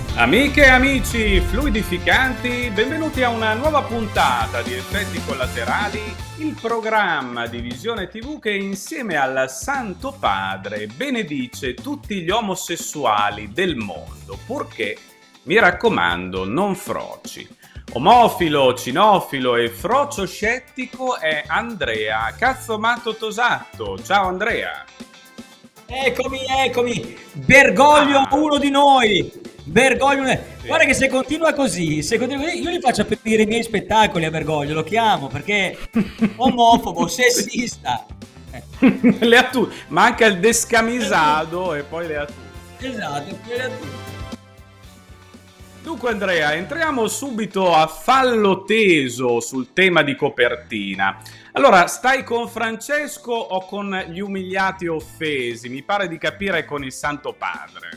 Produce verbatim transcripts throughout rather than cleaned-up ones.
Amiche e amici fluidificanti, benvenuti a una nuova puntata di Effetti Collaterali, il programma di Visione tivù che insieme al Santo Padre benedice tutti gli omosessuali del mondo, purché, mi raccomando, non froci. Omofilo, cinofilo e frocio scettico è Andrea Cazzomatto Tosatto. Ciao Andrea. Eccomi, eccomi, Bergoglio Ah. uno di noi, Bergoglio, Sì. guarda che se continua così, se continua così, io gli faccio aprire i miei spettacoli a Bergoglio, lo chiamo perché omofobo, sessista. Eh, Le ha tu, manca il descamisado e poi le ha tu. esatto, quella tu. Dunque Andrea, entriamo subito a fallo teso sul tema di copertina. Allora, stai con Francesco o con gli umiliati e offesi? Mi pare di capire con il Santo Padre.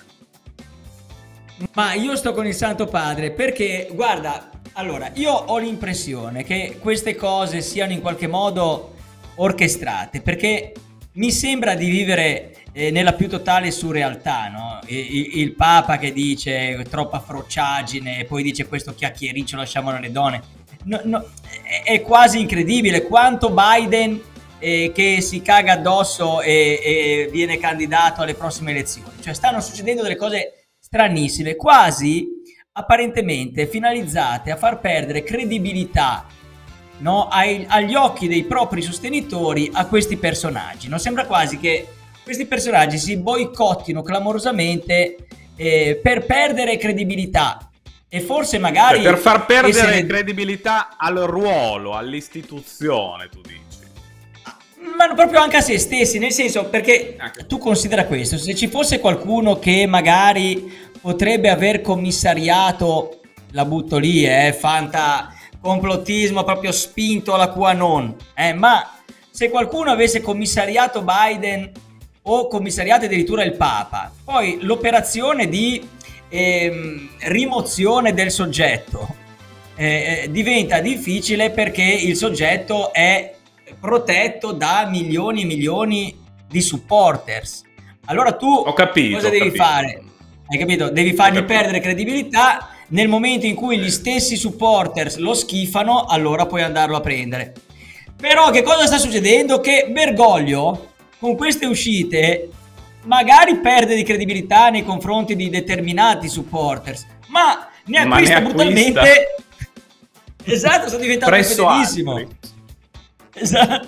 Ma io sto con il Santo Padre perché, guarda, allora, io ho l'impressione che queste cose siano in qualche modo orchestrate, perché mi sembra di vivere eh, nella più totale surrealtà, no? I- i- Il, Papa che dice troppa frociagine, e poi dice questo chiacchiericcio lasciamolo alle donne. No, no, è, è quasi incredibile quanto Biden eh, che si caga addosso e, e viene candidato alle prossime elezioni. Cioè stanno succedendo delle cose stranissime, quasi apparentemente finalizzate a far perdere credibilità, no, ai, agli occhi dei propri sostenitori a questi personaggi. Non sembra quasi che questi personaggi si boicottino clamorosamente eh, per perdere credibilità e forse magari Cioè, per far perdere essere... credibilità al ruolo, all'istituzione, tu dici. Ma proprio anche a se stessi, nel senso, perché Anche. tu considera questo, se ci fosse qualcuno che magari potrebbe aver commissariato, la butto lì, eh, fanta complottismo proprio spinto alla QAnon, eh, ma se qualcuno avesse commissariato Biden o commissariato addirittura il Papa, poi l'operazione di ehm, rimozione del soggetto eh, diventa difficile perché il soggetto è protetto da milioni e milioni di supporters. Allora tu Ho capito, cosa ho devi capito. fare? Hai capito? Devi fargli capito. perdere credibilità. Nel momento in cui gli stessi supporters lo schifano, allora puoi andarlo a prendere. Però che cosa sta succedendo? Che Bergoglio con queste uscite magari perde di credibilità nei confronti di determinati supporters, ma ne Ma acquista ne acquista. brutalmente. Esatto, sta diventando Presso fedelissimo. altri. Esatto.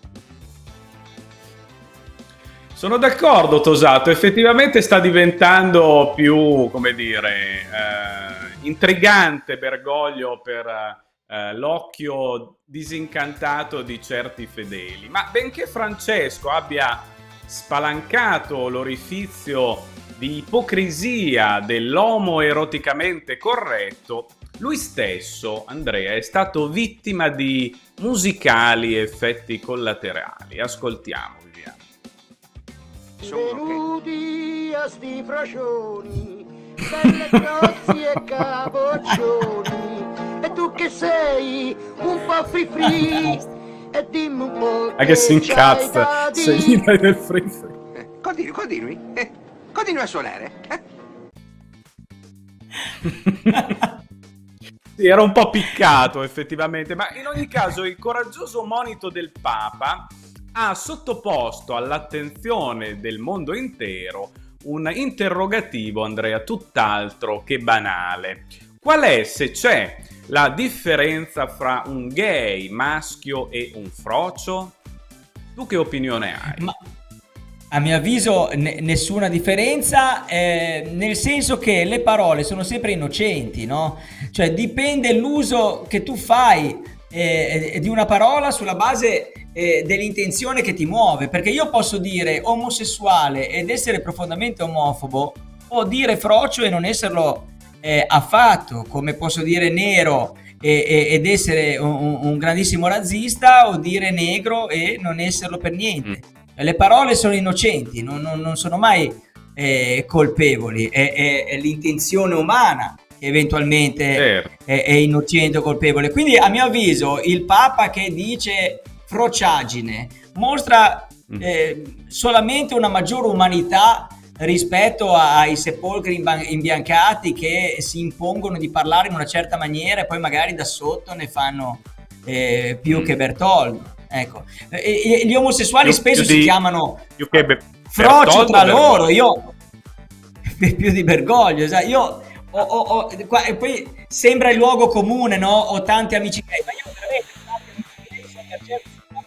Sono d'accordo, Tosato, effettivamente sta diventando più, come dire, eh, intrigante Bergoglio per eh, l'occhio disincantato di certi fedeli. Ma benché Francesco abbia spalancato l'orifizio di ipocrisia dell'uomo eroticamente corretto, lui stesso, Andrea, è stato vittima di musicali effetti collaterali. Ascoltiamo, Viviana. Venuti a sti frocioni, belle grossi e capoccioni, e tu che sei un po' free free, e dimmi un po' Ah, che si c'hai incazza da se dire. gli dai del free free. Eh, Continui, continui. Eh, continua a suonare. Eh? Sì, era un po' piccato effettivamente, ma in ogni caso il coraggioso monito del Papa ha sottoposto all'attenzione del mondo intero un interrogativo, Andrea, tutt'altro che banale. Qual è, se c'è, la differenza fra un gay maschio e un frocio? Tu che opinione hai? Ma a mio avviso ne- nessuna differenza, eh, nel senso che le parole sono sempre innocenti, no? Cioè dipende l'uso che tu fai eh, di una parola sulla base eh, dell'intenzione che ti muove, perché io posso dire omosessuale ed essere profondamente omofobo, o dire frocio e non esserlo eh, affatto, come posso dire nero e- e- ed essere un, un grandissimo razzista, o dire negro e non esserlo per niente. Le parole sono innocenti, non, non- non sono mai eh, colpevoli, è, è- è l'intenzione umana che eventualmente Certo. è, è innocente o colpevole. Quindi a mio avviso il Papa che dice frociagine mostra Mm. eh, solamente una maggiore umanità rispetto ai sepolcri imba- imbiancati che si impongono di parlare in una certa maniera e poi magari da sotto ne fanno eh, più che Bertoldo. Ecco, e, e gli omosessuali più, spesso più si di, chiamano più che Be- froci tra Bertoldo, loro, io più di Bergoglio, sai? Io ho, ho, ho, qua, e poi sembra il luogo comune, no? Ho tanti amici gay, ma io veramente tanti amici gay sono per certo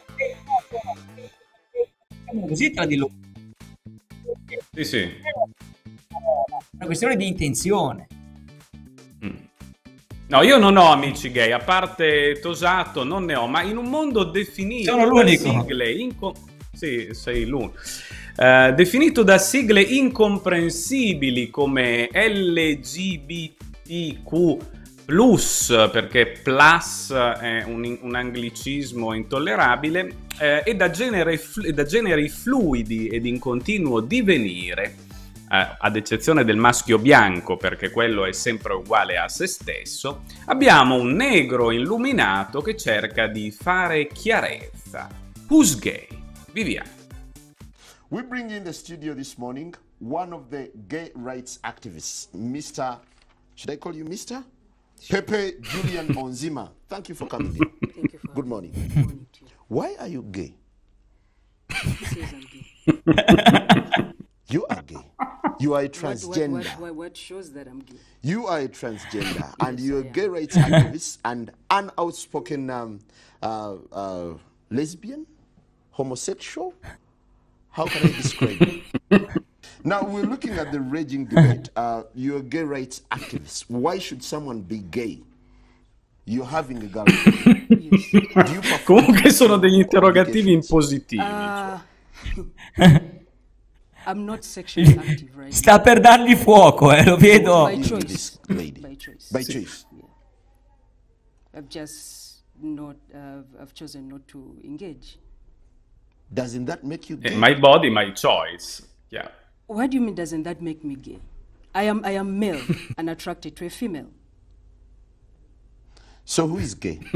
sono così tra di loro. Sì, sì. È una questione di intenzione. Mm. No, io non ho amici gay, a parte Tosato non ne ho, ma in un mondo definito Sono da l'unico. sigle inco- sì, sei l'unico. Uh, definito da sigle incomprensibili come L G B T Q plus, perché plus è un, un anglicismo intollerabile, eh, e da, genere, da generi fluidi ed in continuo divenire, eh, ad eccezione del maschio bianco, perché quello è sempre uguale a se stesso, abbiamo un negro illuminato che cerca di fare chiarezza. Who's gay? Viviane. We bring in the studio this morning one of the gay rights activists, Mister Should I call you Mister Pepe Julian Onzima. Thank you for coming in. Thank you for Good morning. Good morning to you. Why are you gay? Who says I'm gay? You are gay. You are a What, transgender. what, what, what, what shows that I'm gay? You are a transgender, and Yes, you're I a gay am. rights activist and an outspoken um, uh, uh, lesbian, homosexual. How can I describe you? Now, we're looking at the raging debate. Uh, you're a gay rights activist. Why should someone be gay? You're having a girlfriend. Yes. Do you perform Comunque sono degli interrogativi in obligations? positivo. Uh, I'm not sexually active right Sta per dargli fuoco, eh, lo vedo. By With choice. this lady. By choice. By choice. Yeah. I've just not, uh, I've chosen not to engage. Doesn't that make you Eh, gay? my body, my choice. Yeah. What do you mean doesn't that make me gay? I am, I am male and attracted to a female. So who is gay?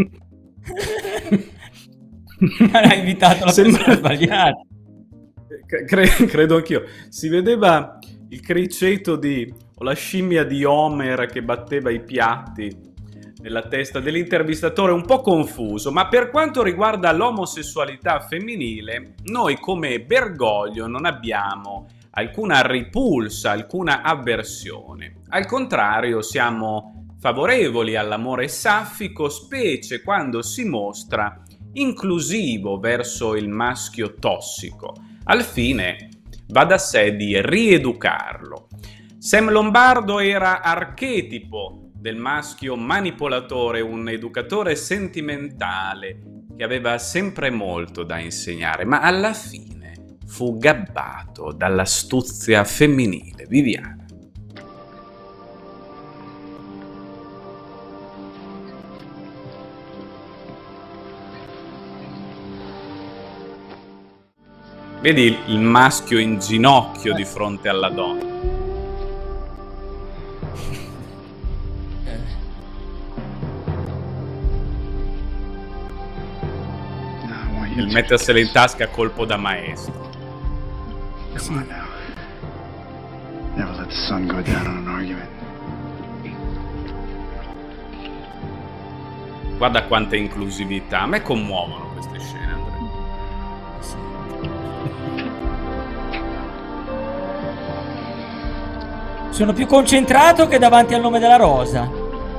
Ha invitato la Sembra- persona sbagliata. Cre- credo anch'io. Si vedeva il criceto di o la scimmia di Homer che batteva i piatti nella testa dell'intervistatore, un po' confuso. Ma per quanto riguarda l'omosessualità femminile, noi come Bergoglio non abbiamo alcuna ripulsa, alcuna avversione. Al contrario, siamo favorevoli all'amore saffico, specie quando si mostra inclusivo verso il maschio tossico. Al fine va da sé di rieducarlo. Sam Lombardo era archetipo del maschio manipolatore, un educatore sentimentale che aveva sempre molto da insegnare, ma alla fine fu gabbato dall'astuzia femminile. Viviane. Vedi il maschio in ginocchio di fronte alla donna. Il mettersela in tasca a colpo da maestro. Come on now. Never let the sun go down on an argument. Guarda quanta inclusività. A me commuovono queste scene, Andrea. Sono più concentrato che davanti al nome della rosa.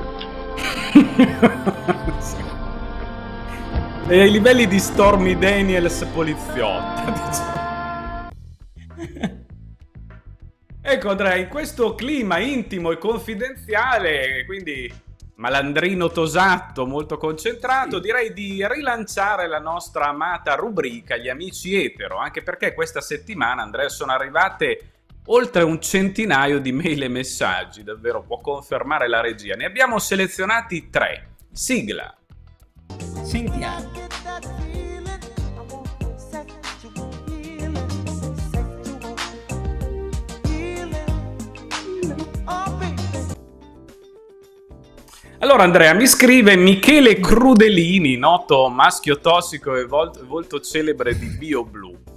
E ai livelli di Stormy Daniels poliziotta, diciamo. Ecco Andrea, in questo clima intimo e confidenziale, quindi malandrino Tosato molto concentrato, direi di rilanciare la nostra amata rubrica Gli amici etero, anche perché questa settimana, Andrea, sono arrivate oltre un centinaio di mail e messaggi, davvero può confermare la regia. Ne abbiamo selezionati tre. Sigla. Sentiamo. Allora Andrea, mi scrive Michele Crudelini, noto maschio tossico e volto, volto celebre di BioBlue.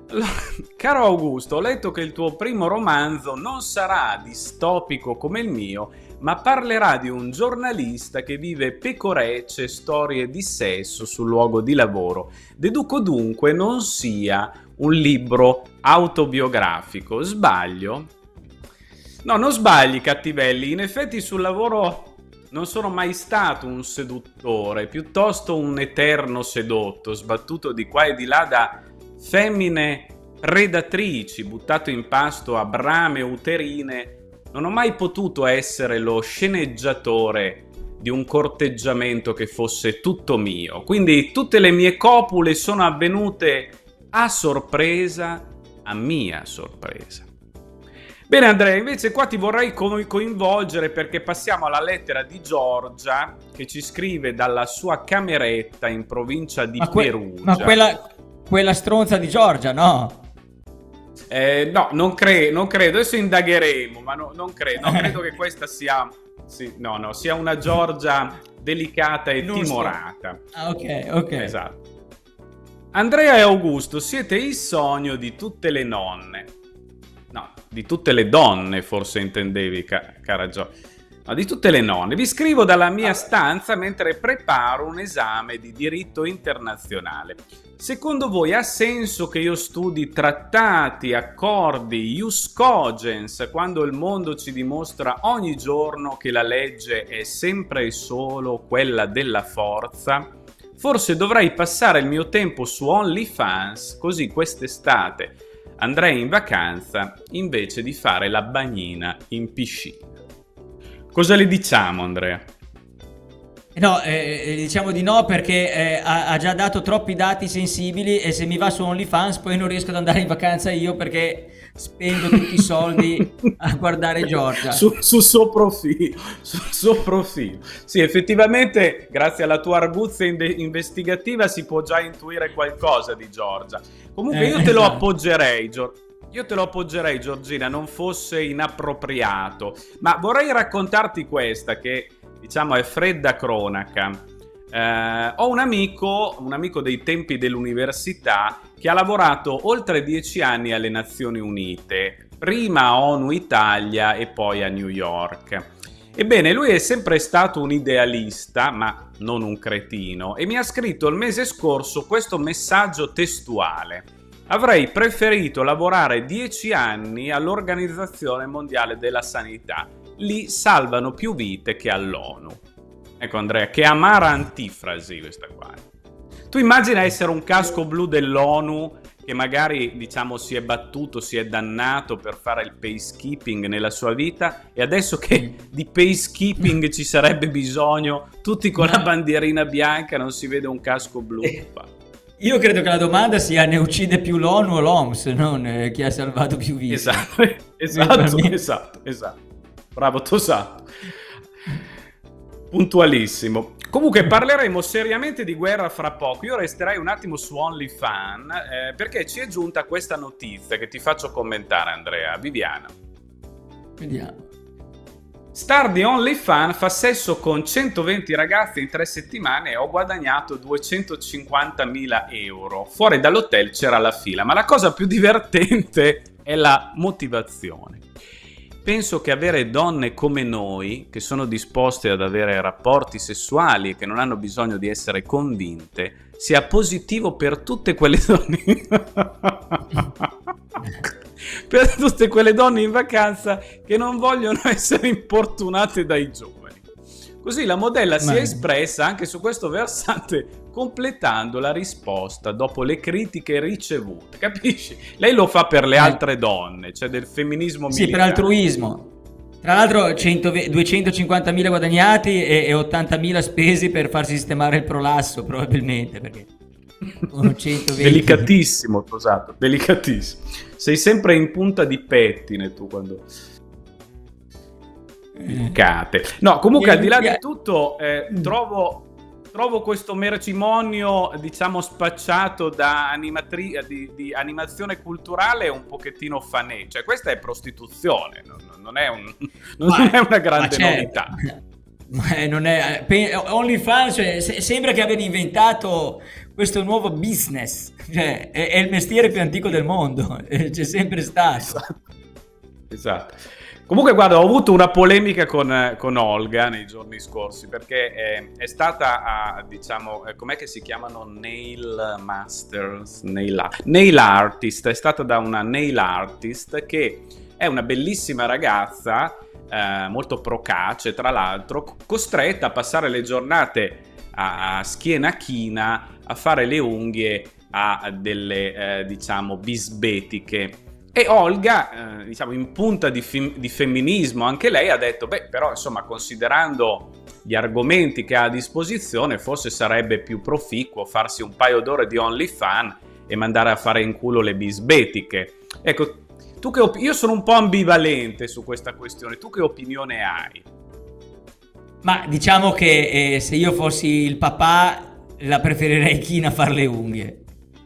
Caro Augusto, ho letto che il tuo primo romanzo non sarà distopico come il mio, ma parlerà di un giornalista che vive pecorecce storie di sesso sul luogo di lavoro. Deduco dunque non sia un libro autobiografico. Sbaglio? No, non sbagli, Cattivelli. In effetti sul lavoro non sono mai stato un seduttore, piuttosto un eterno sedotto, sbattuto di qua e di là da femmine predatrici, buttato in pasto a brame uterine. Non ho mai potuto essere lo sceneggiatore di un corteggiamento che fosse tutto mio. Quindi tutte le mie copule sono avvenute a sorpresa, a mia sorpresa. Bene Andrea, invece qua ti vorrei co- coinvolgere perché passiamo alla lettera di Giorgia che ci scrive dalla sua cameretta in provincia di ma que- Perugia. Ma quella, quella stronza di Giorgia, no? Eh, no, non, cre- non credo, adesso indagheremo, ma no, non credo, non credo che questa sia, sì, no, no, sia una Giorgia delicata e non timorata. So. Ah, ok, ok. Esatto. Andrea e Augusto, siete il sogno di tutte le nonne. No, di tutte le donne forse intendevi, ca- cara Giorgia. No, di tutte le nonne. Vi scrivo dalla mia stanza mentre preparo un esame di diritto internazionale. Secondo voi ha senso che io studi trattati, accordi, ius cogens, quando il mondo ci dimostra ogni giorno che la legge è sempre e solo quella della forza? Forse dovrei passare il mio tempo su OnlyFans, così quest'estate andrei in vacanza invece di fare la bagnina in piscina. Cosa le diciamo, Andrea? No, eh, diciamo di no perché eh, ha, ha già dato troppi dati sensibili e se mi va su OnlyFans poi non riesco ad andare in vacanza io perché spendo tutti i soldi a guardare Giorgia. Su, sul suo profilo, sul suo profilo. Sì, effettivamente grazie alla tua arguzia in- investigativa si può già intuire qualcosa di Giorgia. Comunque Eh, io te lo esatto. appoggerei, Giorgia. Io te lo appoggerei, Giorgina, non fosse inappropriato. Ma vorrei raccontarti questa che, diciamo, è fredda cronaca. Eh, ho un amico, un amico dei tempi dell'università che ha lavorato oltre dieci anni alle Nazioni Unite, prima a ONU Italia e poi a New York. Ebbene, lui è sempre stato un idealista, ma non un cretino, e mi ha scritto il mese scorso questo messaggio testuale. Avrei preferito lavorare dieci anni all'Organizzazione Mondiale della Sanità. Lì salvano più vite che all'ONU. Ecco Andrea, che amara antifrasi questa qua. Tu immagina essere un casco blu dell'ONU che magari, diciamo, si è battuto, si è dannato per fare il peacekeeping nella sua vita e adesso che di peacekeeping ci sarebbe bisogno, tutti con la bandierina bianca, non si vede un casco blu. Io credo che la domanda sia: ne uccide più l'ONU o l'O M S, non eh, chi ha salvato più vite. Esatto, esatto, esatto, esatto. Bravo Tosato. Puntualissimo. Comunque parleremo seriamente di guerra fra poco. Io resterei un attimo su OnlyFans eh, perché ci è giunta questa notizia che ti faccio commentare, Andrea. Viviana. Vediamo. Star di OnlyFans fa sesso con centoventi ragazze in tre settimane e ho guadagnato duecentocinquantamila euro. Fuori dall'hotel c'era la fila, ma la cosa più divertente è la motivazione. Penso che avere donne come noi, che sono disposte ad avere rapporti sessuali e che non hanno bisogno di essere convinte, sia positivo per tutte quelle donne... per tutte quelle donne in vacanza che non vogliono essere importunate dai giovani. Così la modella si è espressa anche su questo versante, completando la risposta dopo le critiche ricevute. Capisci? Lei lo fa per le altre donne, cioè del femminismo militare. Sì, per altruismo. Tra l'altro duecentocinquantamila guadagnati e, e ottantamila spesi per far sistemare il prolasso, probabilmente, perché con centoventi... Delicatissimo, Tosato, delicatissimo. Sei sempre in punta di pettine tu quando... Delicate. No, comunque al di là di tutto eh, trovo... Trovo questo mercimonio, diciamo, spacciato da animatri- di, di animazione culturale un pochettino fanè. Cioè, questa è prostituzione, non, non, è, un, non ma, è una grande certo. novità. Ma non è, OnlyFans, cioè, se, sembra che abbiano inventato questo nuovo business, cioè è, è il mestiere più antico del mondo, c'è sempre stato. Esatto. Esatto. Comunque guarda, ho avuto una polemica con, con Olga nei giorni scorsi, perché è, è stata a, diciamo, com'è che si chiamano, nail masters, nail, nail artist, è stata da una nail artist che è una bellissima ragazza, eh, molto procace tra l'altro, costretta a passare le giornate a, a schiena china a fare le unghie a delle, eh, diciamo, bisbetiche. E Olga, eh, diciamo, in punta di, di femminismo, anche lei ha detto, beh, però, insomma, considerando gli argomenti che ha a disposizione, forse sarebbe più proficuo farsi un paio d'ore di OnlyFans e mandare a fare in culo le bisbetiche. Ecco, tu che io sono un po' ambivalente su questa questione, tu che opinione hai? Ma diciamo che eh, se io fossi il papà, la preferirei china a fare le unghie.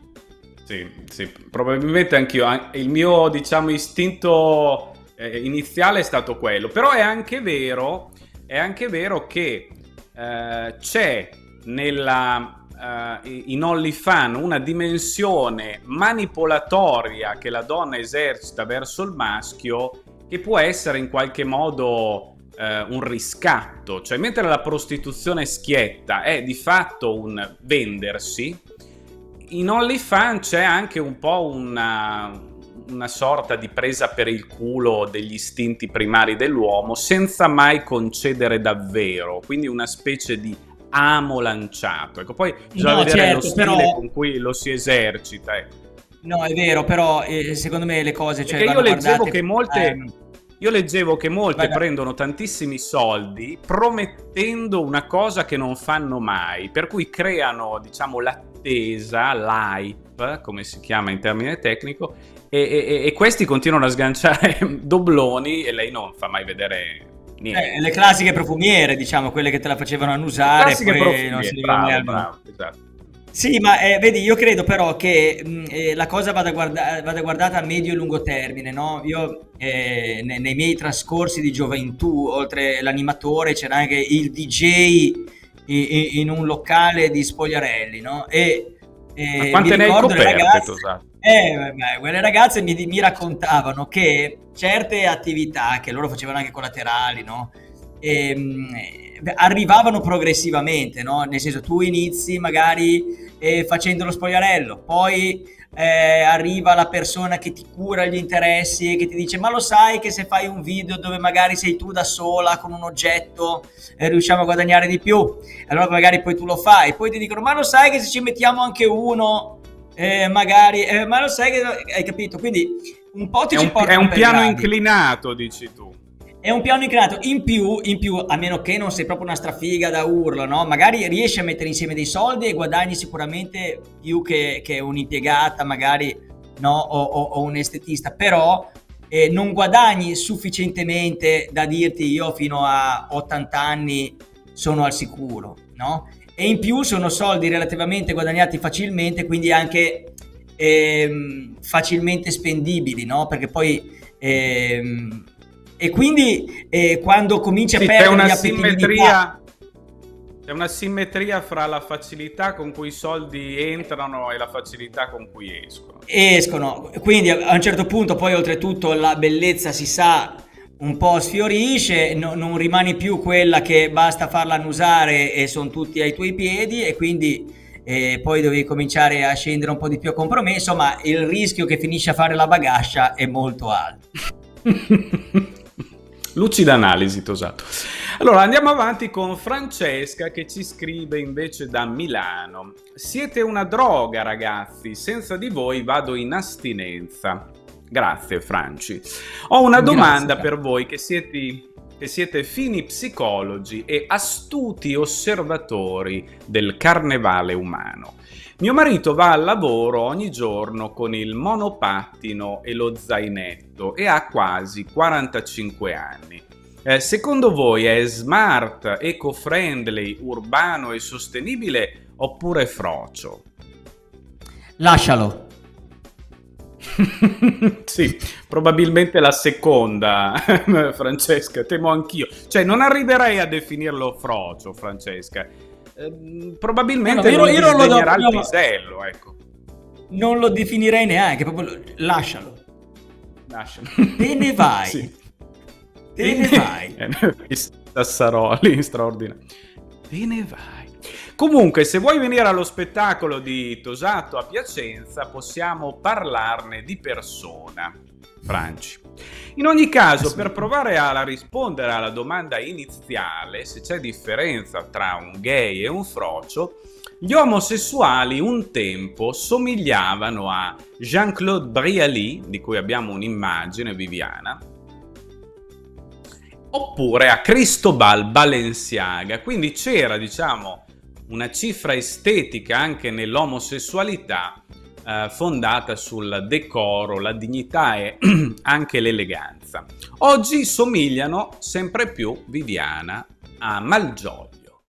Sì, sì, probabilmente anch'io. Il mio, diciamo, istinto eh, iniziale è stato quello. Però è anche vero, è anche vero che eh, c'è nella, eh, in OnlyFans una dimensione manipolatoria che la donna esercita verso il maschio, che può essere in qualche modo eh, un riscatto. Cioè, mentre la prostituzione schietta è di fatto un vendersi, in OnlyFans c'è anche un po' una, una sorta di presa per il culo degli istinti primari dell'uomo senza mai concedere davvero, quindi una specie di amo lanciato. Ecco, poi bisogna no, vedere certo, lo stile però... con cui lo si esercita. Ecco. No, è vero, però eh, secondo me le cose... Cioè, Perché io leggevo guardate... che molte... Eh... Io leggevo che molte Vai, prendono tantissimi soldi promettendo una cosa che non fanno mai, per cui creano, diciamo, l'attesa, l'hype, come si chiama in termine tecnico, e, e, e questi continuano a sganciare dobloni e lei non fa mai vedere niente. Eh, le classiche profumiere, diciamo, quelle che te la facevano annusare, classiche poi profumiere, non si bravo, bravo, bravo, esatto. Sì, ma eh, vedi, io credo però che mh, eh, la cosa vada, guarda vada guardata a medio e lungo termine, no? Io eh, ne nei miei trascorsi di gioventù, oltre l'animatore, c'era anche il D J in, in un locale di spogliarelli, no? E, e ma quante mi ne hai ricordo le coperte, ragazze, esatto. eh, beh, quelle ragazze mi, mi raccontavano che certe attività che loro facevano anche collaterali, no? E, mh, arrivavano progressivamente, no? Nel senso, tu inizi magari eh, facendo lo spogliarello, poi eh, arriva la persona che ti cura gli interessi e che ti dice: ma lo sai che se fai un video dove magari sei tu da sola con un oggetto eh, riusciamo a guadagnare di più, allora magari poi tu lo fai, poi ti dicono: ma lo sai che se ci mettiamo anche uno eh, magari eh, ma lo sai che hai capito, quindi un po' ti è ci un, portano è un per piano gradi. inclinato, dici tu. È un piano inclinato, in più, in più, a meno che non sei proprio una strafiga da urlo, no? Magari riesci a mettere insieme dei soldi e guadagni sicuramente più che, che un'impiegata, magari, no? O, o, o un estetista, però eh, non guadagni sufficientemente da dirti: io fino a ottanta anni sono al sicuro, no? E in più sono soldi relativamente guadagnati facilmente, quindi anche ehm, facilmente spendibili, no? Perché poi... Ehm, E quindi eh, quando cominci sì, a perdere c'è una gli appetiti, simmetria, c'è una simmetria fra la facilità con cui i soldi entrano e la facilità con cui escono. Escono, quindi a un certo punto poi oltretutto la bellezza, si sa, un po' sfiorisce, no, non rimani più quella che basta farla annusare e sono tutti ai tuoi piedi, e quindi eh, poi devi cominciare a scendere un po' di più a compromesso, ma il rischio che finisci a fare la bagascia è molto alto. Lucida analisi, Tosato. Allora andiamo avanti con Francesca, che ci scrive invece da Milano: siete una droga, ragazzi, senza di voi vado in astinenza. Grazie, Franci. Ho una domanda Grazie. per voi che siete, che siete fini psicologi e astuti osservatori del carnevale umano. Mio marito va al lavoro ogni giorno con il monopattino e lo zainetto e ha quasi quarantacinque anni. Eh, secondo voi è smart, eco-friendly, urbano e sostenibile oppure frocio? Lascialo. Sì, probabilmente la seconda, Francesca, temo anch'io. Cioè, non arriverei a definirlo frocio, Francesca. eh, probabilmente no, no, io, non io non lo disdegnerà do, il no, pisello, ecco. Non lo definirei neanche, proprio lascialo. Lascialo. Te ne vai. Sì. Te ne vai. Sassaroli, straordinario. Te ne vai. Comunque, se vuoi venire allo spettacolo di Tosato a Piacenza, possiamo parlarne di persona, Franci. In ogni caso, per provare a rispondere alla domanda iniziale, se c'è differenza tra un gay e un frocio, gli omosessuali un tempo somigliavano a Jean-Claude Brialy, di cui abbiamo un'immagine, Viviana, oppure a Cristobal Balenciaga. Quindi c'era, diciamo, una cifra estetica anche nell'omosessualità eh, fondata sul decoro, la dignità e anche l'eleganza. Oggi somigliano sempre più, Viviana, a Malgioglio.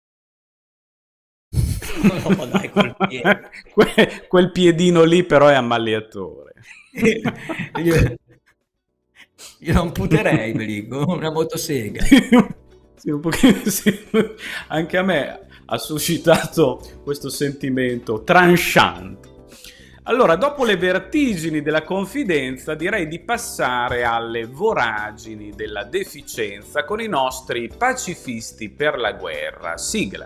No, dai, quel, piede. que- quel piedino lì però è ammaliatore. io, io non puterei, me lì, con una motosega. Sì, un pochino, sì. Anche a me ha suscitato questo sentimento tranchant. Allora, dopo le vertigini della confidenza, direi di passare alle voragini della deficienza con i nostri pacifisti per la guerra. Sigla.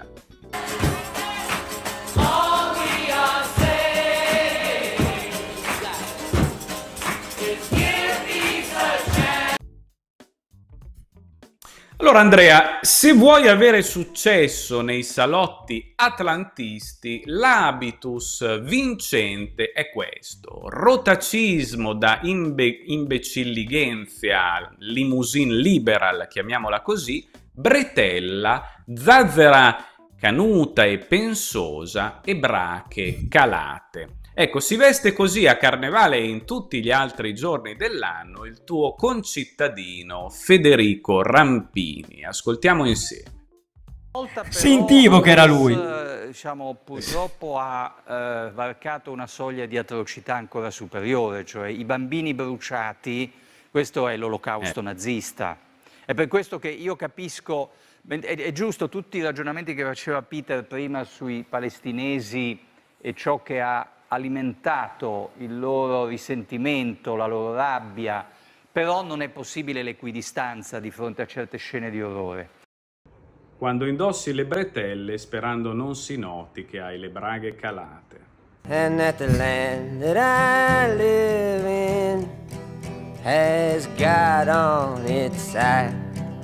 Allora Andrea, se vuoi avere successo nei salotti atlantisti, l'habitus vincente è questo: rotacismo da imbe- imbecilligenzia, limousine liberal, chiamiamola così, bretella, zazzera canuta e pensosa e brache calate. Ecco, si veste così a Carnevale e in tutti gli altri giorni dell'anno il tuo concittadino Federico Rampini. Ascoltiamo insieme. Sentivo che era lui. Diciamo, purtroppo ha eh, varcato una soglia di atrocità ancora superiore, cioè i bambini bruciati, questo è l'olocausto eh. nazista. È per questo che io capisco, è, è giusto tutti i ragionamenti che faceva Peter prima sui palestinesi e ciò che ha alimentato il loro risentimento, la loro rabbia, però non è possibile l'equidistanza di fronte a certe scene di orrore. Quando indossi le bretelle sperando non si noti che hai le braghe calate. And that the land that I live in has God on its side.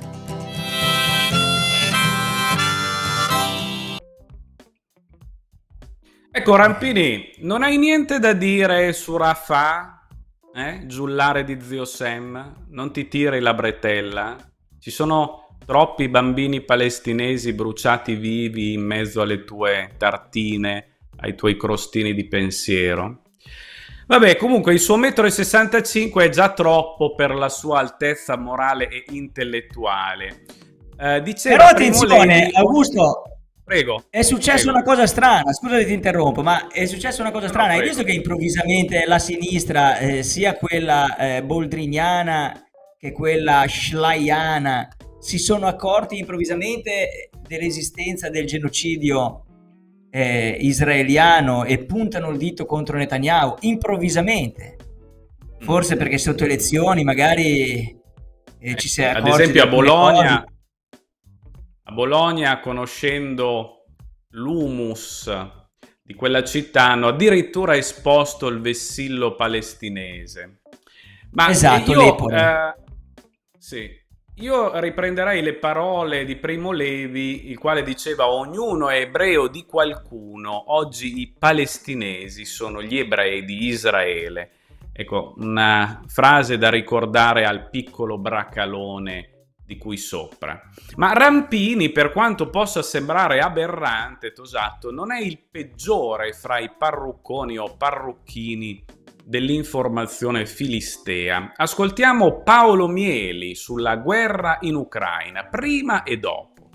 Ecco Rampini, non hai niente da dire su Rafah? Eh? Giullare di zio Sam? Non ti tiri la bretella? Ci sono troppi bambini palestinesi bruciati vivi in mezzo alle tue tartine, ai tuoi crostini di pensiero? Vabbè, comunque il suo metro e sessantacinque è già troppo per la sua altezza morale e intellettuale. Eh, diceva Però attenzione, Levi... Augusto... Prego. È successa prego. una cosa strana, scusa che ti interrompo, ma è successa una cosa strana. No, Hai visto che improvvisamente la sinistra, eh, sia quella eh, boldriniana che quella schleiana, si sono accorti improvvisamente dell'esistenza del genocidio eh, israeliano e puntano il dito contro Netanyahu improvvisamente? Forse perché sotto elezioni magari eh, ci si è accorti. Ad esempio a Bologna... cose. A Bologna, conoscendo l'humus di quella città, hanno addirittura esposto il vessillo palestinese. Ma esatto, io, eh, sì, io riprenderei le parole di Primo Levi, il quale diceva: ognuno è ebreo di qualcuno, oggi i palestinesi sono gli ebrei di Israele. Ecco, una frase da ricordare al piccolo Bracalone di cui sopra. Ma Rampini, per quanto possa sembrare aberrante, Tosato, non è il peggiore fra i parrucconi o parrucchini dell'informazione filistea. Ascoltiamo Paolo Mieli sulla guerra in Ucraina, prima e dopo.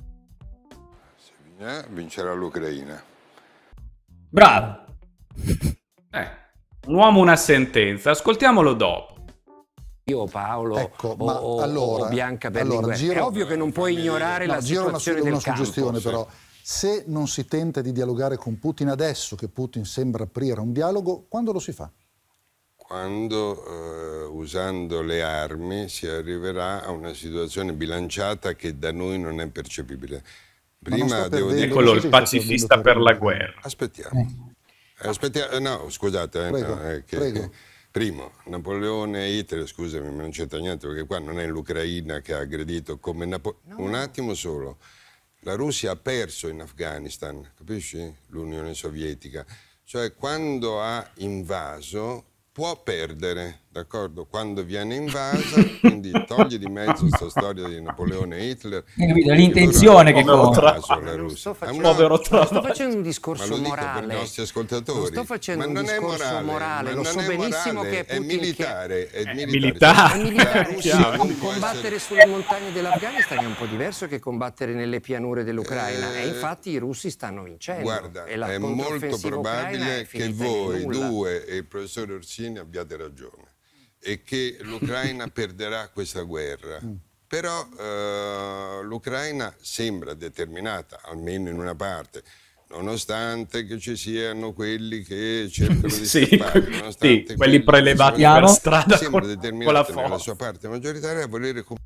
Se vincerà l'Ucraina. Bravo. Eh, un uomo, una sentenza. Ascoltiamolo dopo. Io Paolo ecco, o, ma o, allora, o Bianca allora, Berlinguer. giro, è ovvio che non puoi ignorare no, la situazione una, del una campo. suggestione però. Se non si tenta di dialogare con Putin adesso, che Putin sembra aprire un dialogo, quando lo si fa? Quando, eh, usando le armi, si arriverà a una situazione bilanciata che da noi non è percepibile. Prima devo dire... Eccolo il pacifista per la guerra. Aspettiamo. Aspettiamo. No, scusate. Eh, Prego, no, è che, prego. Primo, Napoleone e Hitler, scusami, ma non c'entra niente, perché qua non è l'Ucraina che ha aggredito come Napoleone. No. Un attimo solo. La Russia ha perso in Afghanistan, capisci? L'Unione Sovietica. Cioè, quando ha invaso, può perdere, d'accordo? Quando viene invasa, quindi togli di mezzo questa storia di Napoleone e Hitler. L'intenzione che conta. Non sto facendo, non sto facendo un discorso ma lo morale. Per i nostri ascoltatori. Non sto facendo ma un non discorso è morale, morale. Lo so benissimo morale, che è Putin militare, è È militare. militare. È militare. La Sì, Russia non può combattere essere- sulle montagne dell'Afghanistan è un po' diverso che combattere nelle pianure dell'Ucraina Eh, e infatti i russi stanno vincendo. Guarda, e la è molto controffensiva ucraina probabile è che finita in voi nulla. due e il professor Orsini abbiate ragione e che l'Ucraina perderà questa guerra. Però eh, l'Ucraina sembra determinata, almeno in una parte, nonostante che ci siano quelli che cercano di Sì, scappare, sì, nonostante quelli prelevati che per strada sembra con- determinata con la nella forza. sua parte maggioritaria a volere com-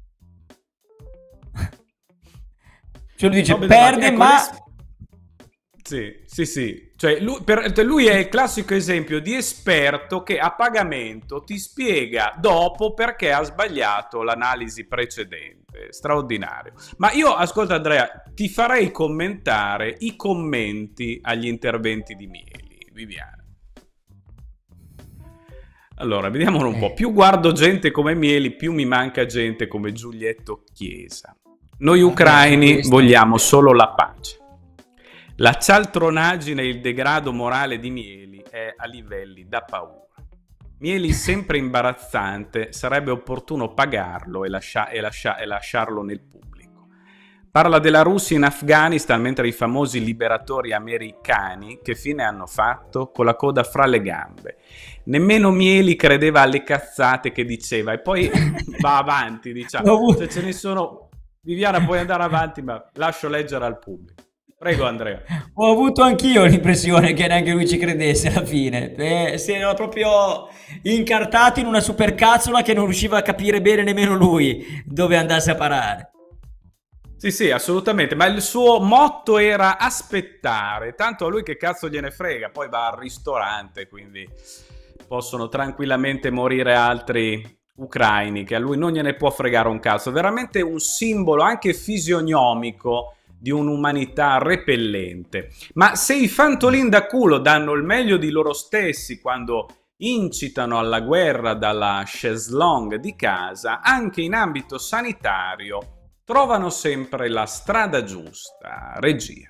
Cioè lui dice No, beh, perde ecco, ma... adesso- Sì, sì, sì. Cioè, lui, per- cioè, lui è il classico esempio di esperto che a pagamento ti spiega dopo perché ha sbagliato l'analisi precedente. Straordinario. Ma io, ascolta Andrea, ti farei commentare i commenti agli interventi di Mieli. Viviana. Allora, vediamolo un po'. Più guardo gente come Mieli, più mi manca gente come Giulietto Chiesa. Noi ucraini vogliamo solo la pace. La cialtronaggine e il degrado morale di Mieli è a livelli da paura. Mieli sempre imbarazzante, sarebbe opportuno pagarlo e, lascia- e lascia- e lasciarlo nel pubblico. Parla della Russia in Afghanistan mentre i famosi liberatori americani che fine hanno fatto? Con la coda fra le gambe. Nemmeno Mieli credeva alle cazzate che diceva e poi va avanti, diciamo. Se ce ne sono... Viviana, puoi andare avanti, ma lascio leggere al pubblico. Prego, Andrea. Ho avuto anch'io l'impressione che neanche lui ci credesse alla fine. Eh, si era proprio incartato in una supercazzola che non riusciva a capire bene nemmeno lui dove andasse a parare. Sì, sì, assolutamente, ma il suo motto era aspettare, tanto a lui che cazzo gliene frega, poi va al ristorante, quindi possono tranquillamente morire altri ucraini, che a lui non gliene può fregare un cazzo. Veramente un simbolo anche fisionomico di un'umanità repellente. Ma se i fantolin da culo danno il meglio di loro stessi quando incitano alla guerra dalla chaiselong di casa, anche in ambito sanitario trovano sempre la strada giusta. Regia.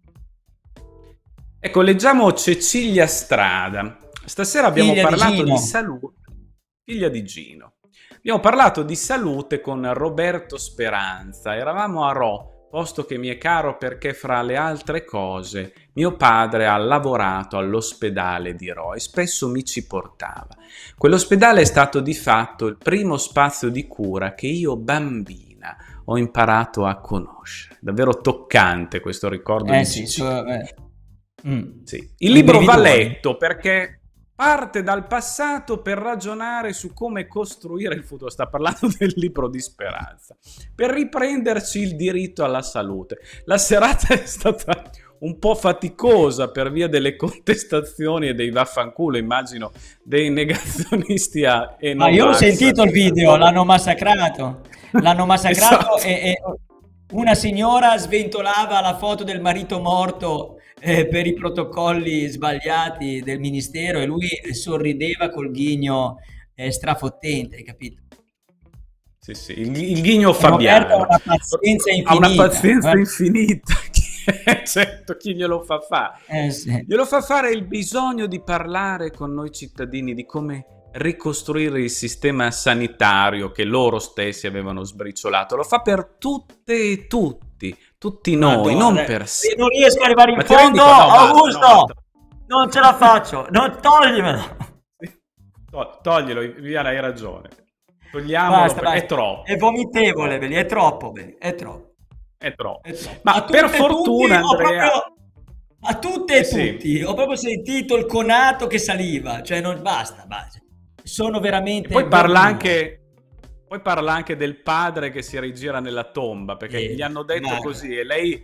Ecco, leggiamo Cecilia Strada. Stasera abbiamo Figlia di parlato Gino. di salute. Figlia di Gino. Abbiamo parlato di salute con Roberto Speranza. Eravamo a Rho, posto che mi è caro perché fra le altre cose mio padre ha lavorato all'ospedale di Rho e spesso mi ci portava. Quell'ospedale è stato di fatto il primo spazio di cura che io bambina ho imparato a conoscere. Davvero toccante questo ricordo Eh di sì, Gigi. so- eh. Mm. Sì. Il libro va Individuali. letto perché parte dal passato per ragionare su come costruire il futuro. Sta parlando del libro di Speranza. Per riprenderci il diritto alla salute. La serata è stata un po' faticosa per via delle contestazioni e dei vaffanculo, immagino, dei negazionisti a e Ma non io ho Vax. sentito il video, l'hanno massacrato. L'hanno massacrato Esatto. e, e una signora sventolava la foto del marito morto eh, per i protocolli sbagliati del ministero e lui sorrideva col ghigno eh, strafottente, hai capito? Sì, sì, il, il ghigno Roberto Fabiano. ha una pazienza Ha una infinita. pazienza Guarda. infinita. Certo, chi glielo fa fare? Eh, sì. Glielo fa fare il bisogno di parlare con noi cittadini di come ricostruire il sistema sanitario che loro stessi avevano sbriciolato. Lo fa per tutte e tutti, tutti noi, Madonna, non eh, per sé. se non riesco ad arrivare in Ma ti rendi fondo, conto? No, basta, Augusto, no, basta. non ce la faccio, non toglimelo. To- Toglielo, Viviana, hai ragione. Togliamolo, Basta, perché basta. è troppo. È vomitevole, Beli, è troppo, Beli, è troppo. È troppo. È troppo. Ma A per tutte e fortuna, tutti, ho Andrea... proprio- a tutte e Eh sì. tutti, ho proprio sentito il conato che saliva, cioè non basta, basta. Sono veramente... Poi parla vergognosi. anche... Poi parla anche del padre che si rigira nella tomba, perché Eh, gli hanno detto ma- così e lei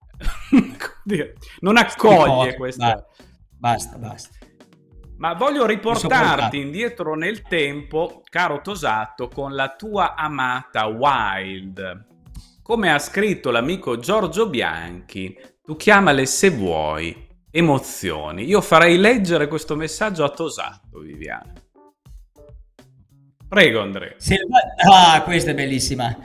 non accoglie Sti questa... Basta, basta. Ma voglio riportarti Insopportabile. indietro nel tempo, caro Tosato, con la tua amata Wild. Come ha scritto l'amico Giorgio Bianchi, tu chiamale se vuoi emozioni. Io farei leggere questo messaggio a Tosato, Viviana. Prego, Andrea. Selva- Ah, questa è bellissima.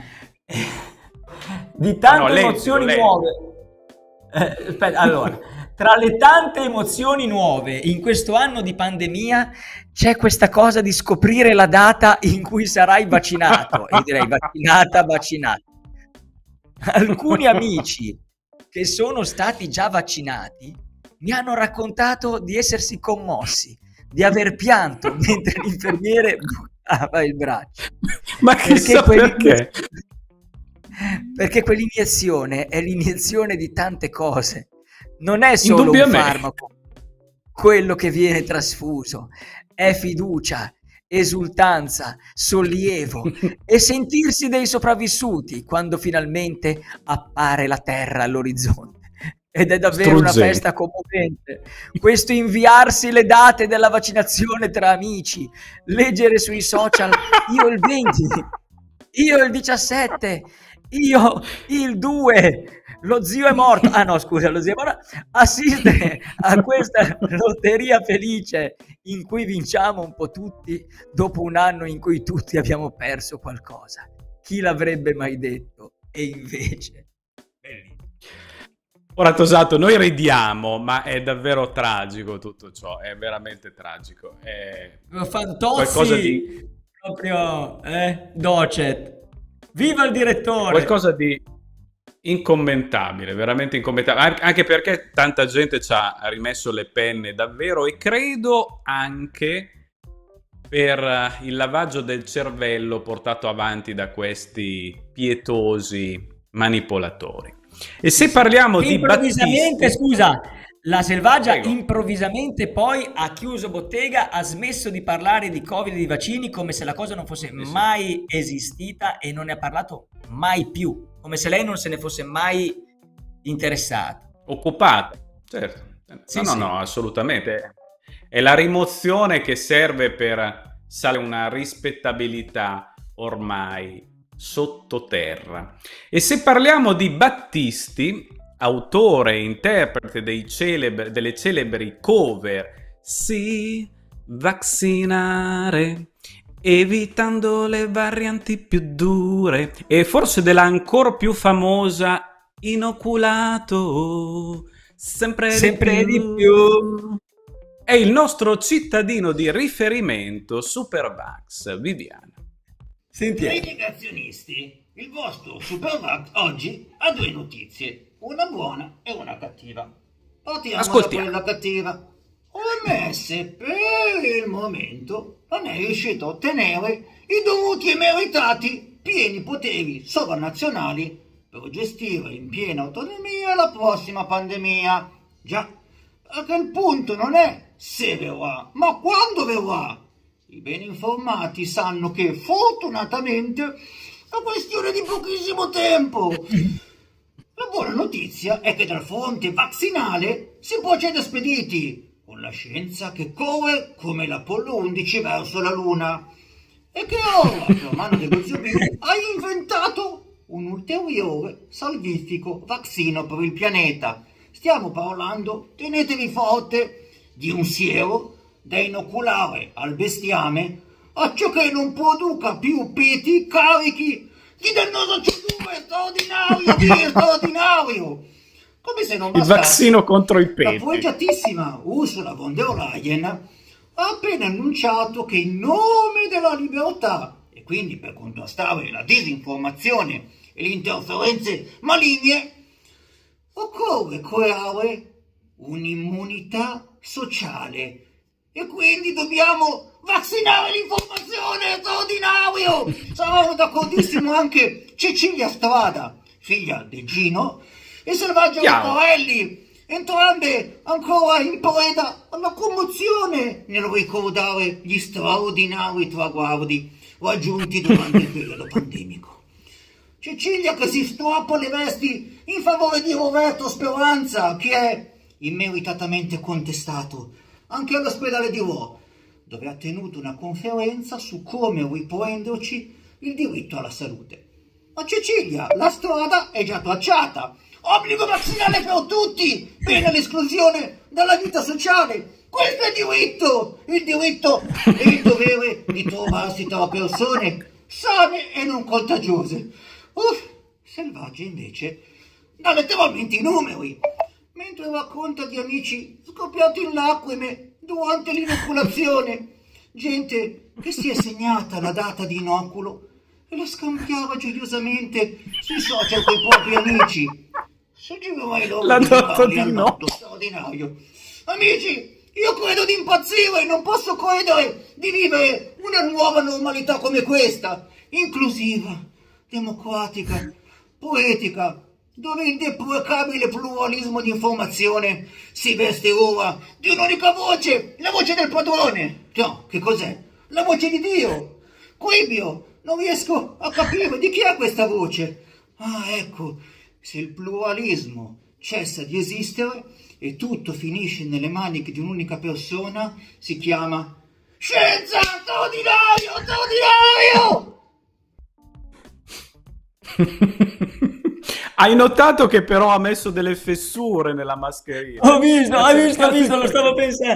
Di tante No, leggilo, emozioni leggilo. nuove. Eh, aspetta, allora, tra le tante emozioni nuove in questo anno di pandemia c'è questa cosa di scoprire la data in cui sarai vaccinato. E direi vaccinata, vaccinata. Alcuni amici che sono stati già vaccinati mi hanno raccontato di essersi commossi, di aver pianto mentre l'infermiere buttava il braccio. Ma chissà perché? Perché quell'iniezione è l'iniezione di tante cose. Non è solo un Indubbiamente. farmaco quello che viene trasfuso, è fiducia, esultanza, sollievo e sentirsi dei sopravvissuti quando finalmente appare la terra all'orizzonte. Ed è davvero una Struzzeni. festa commovente. Questo inviarsi le date della vaccinazione tra amici, leggere sui social io il venti, io il diciassette, io il due, lo zio è morto. Ah no, scusa, lo zio è morto. Assistere a questa lotteria felice in cui vinciamo un po' tutti dopo un anno in cui tutti abbiamo perso qualcosa. Chi l'avrebbe mai detto? E invece... Ora, Tosato, noi ridiamo, ma è davvero tragico tutto ciò, è veramente tragico. È Fantozzi, qualcosa di... proprio, eh, docet. Viva il direttore! qualcosa di incommentabile, veramente incommentabile, An- anche perché tanta gente ci ha rimesso le penne davvero, e credo anche per eh, il lavaggio del cervello portato avanti da questi pietosi manipolatori. E se parliamo di Improvvisamente, Battisti... scusa, la Selvaggia Prego. improvvisamente poi ha chiuso bottega, ha smesso di parlare di Covid e di vaccini come se la cosa non fosse sì. mai esistita e non ne ha parlato mai più, come se lei non se ne fosse mai interessata. Occupata, certo. Sì, no, no, sì. no, assolutamente. È la rimozione che serve per salire una rispettabilità ormai sottoterra. E se parliamo di Battisti, autore e interprete dei celebri, delle celebri cover Sì, vaccinare, evitando le varianti più dure, e forse della ancora più famosa Inoculato, sempre, Sempre di più, di più. è il nostro cittadino di riferimento Supervax, Viviana. Sentiamo. Cari negazionisti, il vostro Supervax oggi ha due notizie, una buona e una cattiva. Partiamo da Ascoltiamo. quella cattiva. O M S per il momento non è riuscito a ottenere i dovuti e meritati pieni poteri sovranazionali per gestire in piena autonomia la prossima pandemia. Già, perché il punto non è se verrà, ma quando verrà. I ben informati sanno che fortunatamente è questione di pochissimo tempo. La buona notizia è che dal fronte vaccinale si procede spediti, con la scienza che corre come l'Apollo undici verso la Luna, e che ora, per mano dello zio Bill, ha inventato un ulteriore salvifico vaccino per il pianeta. Stiamo parlando, tenetevi forte, di un siero da inoculare al bestiame a ciò che non produca più peti carichi di dannoso C due straordinario, di straordinario. Come se non Il bastasse, vaccino contro i la peti. poetatissima Ursula von der Leyen ha appena annunciato che in nome della libertà e quindi per contrastare la disinformazione e le interferenze maligne occorre creare un'immunità sociale e quindi dobbiamo vaccinare l'informazione, straordinario! Saranno d'accordissimo anche Cecilia Strada, figlia di Gino, e Selvaggio Chiaro. Riccarelli, entrambe ancora in preda alla commozione nel ricordare gli straordinari traguardi raggiunti durante il periodo pandemico. Cecilia che si strappa le vesti in favore di Roberto Speranza, che è immeritatamente contestato anche all'ospedale di Rho, dove ha tenuto una conferenza su come riprenderci il diritto alla salute. A Cecilia la strada è già tracciata. Obbligo vaccinale per tutti, pena l'esclusione dalla vita sociale. Questo è diritto, il diritto e il dovere di trovarsi tra persone sane e non contagiose. Uff, Selvaggia invece dà letteralmente i numeri, mentre racconta di amici scoppiati in lacrime durante l'inoculazione, gente che si è segnata la data di inoculo e la scambiava gioiosamente sui social con i propri amici. Se girerai loro La di data farli di al no. matto straordinario. Amici, io credo di impazzire e non posso credere di vivere una nuova normalità come questa, inclusiva, democratica, poetica, dove il deprecabile pluralismo di informazione si veste ora di un'unica voce, la voce del padrone. No, che cos'è? La voce di Dio. Quibio, non riesco a capire di chi è questa voce. Ah, ecco, se il pluralismo cessa di esistere e tutto finisce nelle mani di un'unica persona, si chiama scienza straordinario, straordinario! Hai notato che però ha messo delle fessure nella mascherina? Ho visto, ho visto, ho visto, lo stavo pensando.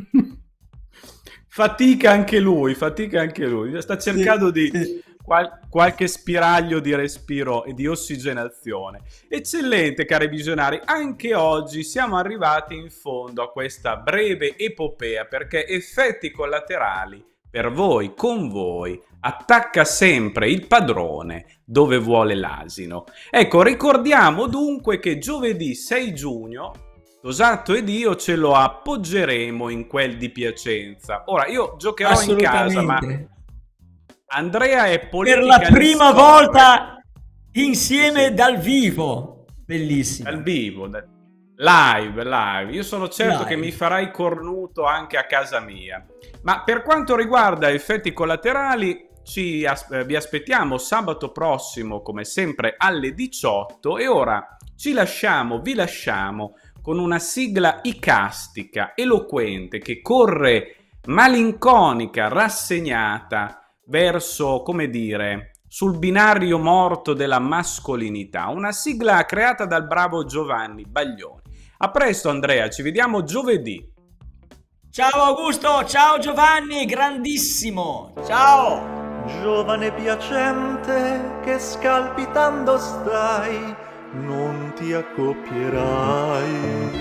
Fatica anche lui, fatica anche lui. Sta cercando Sì, di sì. qual- qualche spiraglio di respiro e di ossigenazione. Eccellente, cari visionari. Anche oggi siamo arrivati in fondo a questa breve epopea, perché effetti collaterali per voi, con voi, attacca sempre il padrone dove vuole l'asino. Ecco, ricordiamo dunque che giovedì sei giugno Tosato ed io ce lo appoggeremo in quel di Piacenza. Ora, io giocherò in casa, ma Andrea è politica Per la prima scorre. volta insieme sì. dal vivo. Bellissimo. Dal vivo, da... live, live. Io sono certo live. che mi farai cornuto anche a casa mia. Ma per quanto riguarda effetti collaterali, ci as- vi aspettiamo sabato prossimo, come sempre, alle diciotto. E ora ci lasciamo, vi lasciamo con una sigla icastica, eloquente, che corre malinconica, rassegnata verso, come dire, sul binario morto della mascolinità. Una sigla creata dal bravo Giovanni Baglioni. A presto Andrea, ci vediamo giovedì. Ciao Augusto, ciao Giovanni, grandissimo, ciao! Giovane piacente che scalpitando stai, non ti accoppierai.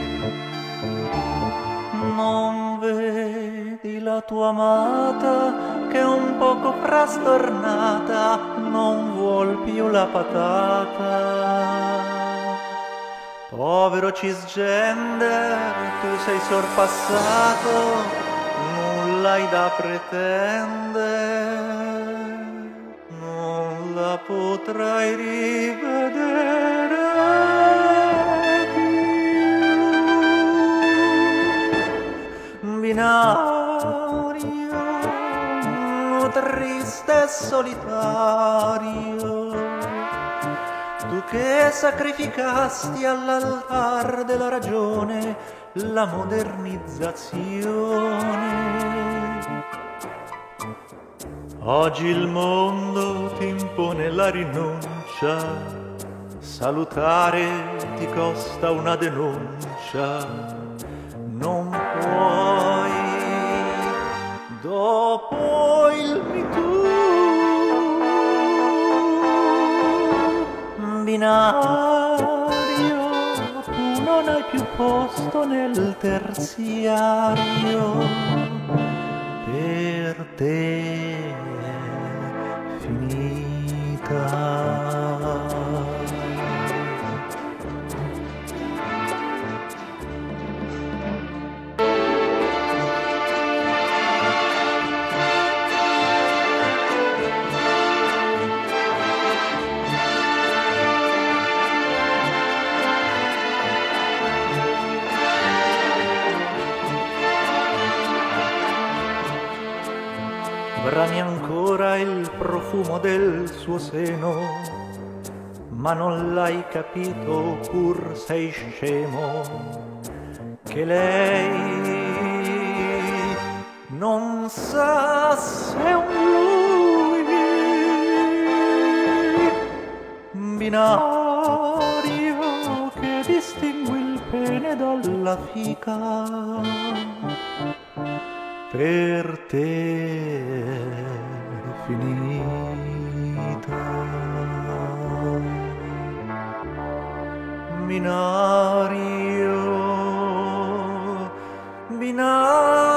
Non vedi la tua amata che un poco frastornata non vuol più la patata. Povero cisgender, tu sei sorpassato, nulla hai da pretendere, non la potrai rivedere più. Binario, triste e solitario, tu che sacrificasti all'altar della ragione la modernizzazione. Oggi il mondo ti impone la rinuncia, salutare ti costa una denuncia, non puoi, dopo il Me Too. Binario, tu non hai più posto nel terziario, per te è finita. sembrami ancora il profumo del suo seno, ma non l'hai capito, pur sei scemo, che lei non sa se è un lui, binario che distingui il pene dalla fica. Per te è finita. Binario, binario